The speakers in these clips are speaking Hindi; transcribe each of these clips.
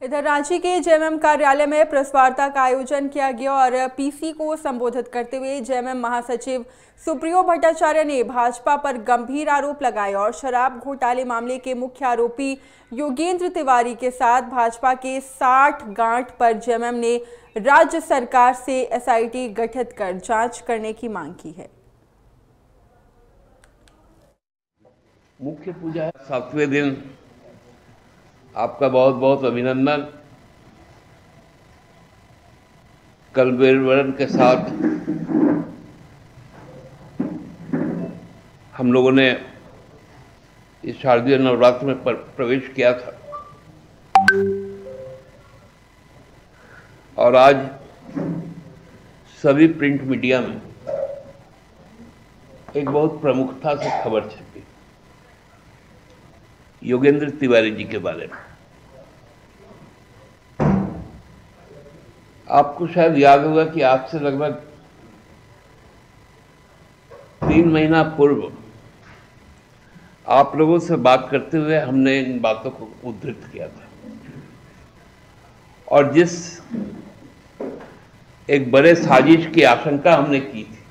इधर रांची के जेएमएम कार्यालय में प्रेस वार्ता का आयोजन किया गया और पीसी को संबोधित करते हुए जेएमएम महासचिव सुप्रियो भट्टाचार्य ने भाजपा पर गंभीर आरोप लगाए और शराब घोटाले मामले के मुख्य आरोपी योगेंद्र तिवारी के साथ भाजपा के 60 गांठ पर जेएमएम ने राज्य सरकार से एसआईटी गठित कर जांच करने की मांग की है। मुख्य पूजा है 7वें दिन। आपका बहुत बहुत अभिनंदन। कल वीरवरण के साथ हम लोगों ने इस शारदीय नवरात्र में प्रवेश किया था और आज सभी प्रिंट मीडिया में एक बहुत प्रमुखता से खबर छपी योगेंद्र तिवारी जी के बारे में। आपको शायद याद होगा कि आज से लगभग 3 महीना पूर्व आप लोगों से बात करते हुए हमने इन बातों को उद्धृत किया था और जिस एक बड़े साजिश की आशंका हमने की थी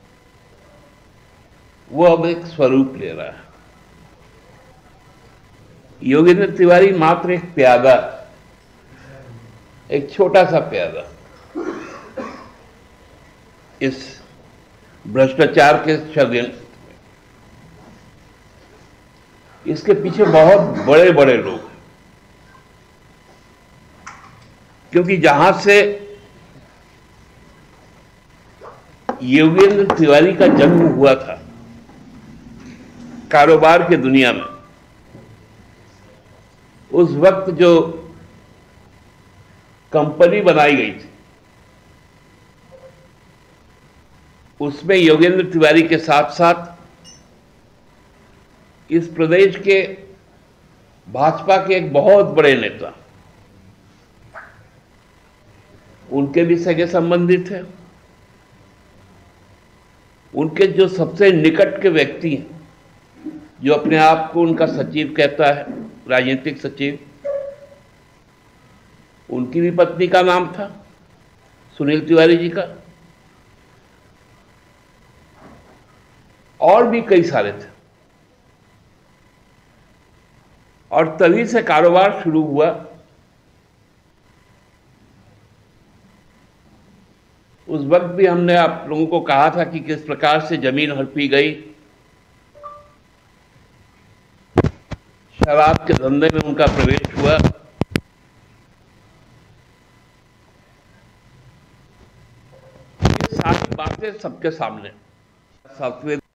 वो अब एक स्वरूप ले रहा है। योगेंद्र तिवारी मात्र एक प्यादा, एक छोटा सा प्यादा इस भ्रष्टाचार के षड्यंत्र में, इसके पीछे बहुत बड़े बड़े लोग हैं। क्योंकि जहां से योगेंद्र तिवारी का जन्म हुआ था कारोबार की दुनिया में, उस वक्त जो कंपनी बनाई गई थी उसमें योगेंद्र तिवारी के साथ साथ इस प्रदेश के भाजपा के एक बहुत बड़े नेता, उनके भी सगे संबंधी थे। उनके जो सबसे निकट के व्यक्ति हैं, जो अपने आप को उनका सचिव कहता है, राजनीतिक सचिव, उनकी भी पत्नी का नाम था सुनील तिवारी जी का, और भी कई सारे थे। और तभी से कारोबार शुरू हुआ। उस वक्त भी हमने आप लोगों को कहा था कि किस प्रकार से जमीन हड़पी गई, शराब के धंधे में उनका प्रवेश हुआ। ये सारी बातें सबके सामने। 7वें